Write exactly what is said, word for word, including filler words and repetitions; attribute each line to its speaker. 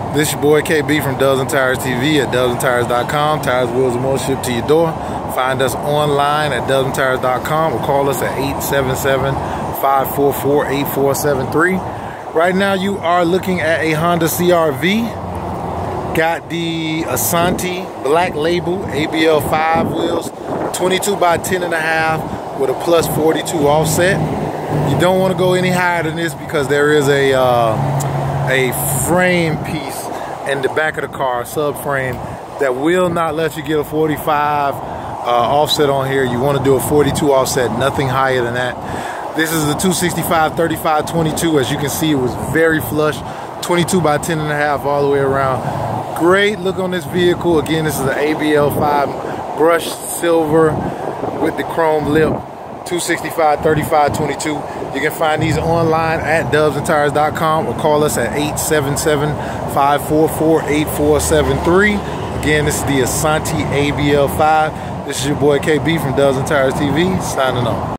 Speaker 1: This your boy K B from Dubs and Tires T V at dubs and tires dot com. Tires, wheels, and more shipped to your door. Find us online at dubs and tires dot com or call us at eight seven seven, five four four, eight four seven three. Right now you are looking at a Honda C R V. Got the Asante Black Label A B L five wheels, twenty-two by ten and a half with a plus forty-two offset. You don't want to go any higher than this because there is a uh, a frame piece in the back of the car, subframe, that will not let you get a forty-five uh, offset on here. You want to do a forty-two offset, nothing higher than that. This is the two sixty-five, thirty-five, twenty-two. As you can see, it was very flush, twenty-two by ten and a half all the way around. Great look on this vehicle. Again, this is an A B L five brushed silver with the chrome lip, two sixty-five, thirty-five, twenty-two. You can find these online at dubs and tires dot com or call us at eight seven seven, five four four, eight four seven three. Again, this is the Asante A B L five. This is your boy K B from Dubs and Tires T V, signing off.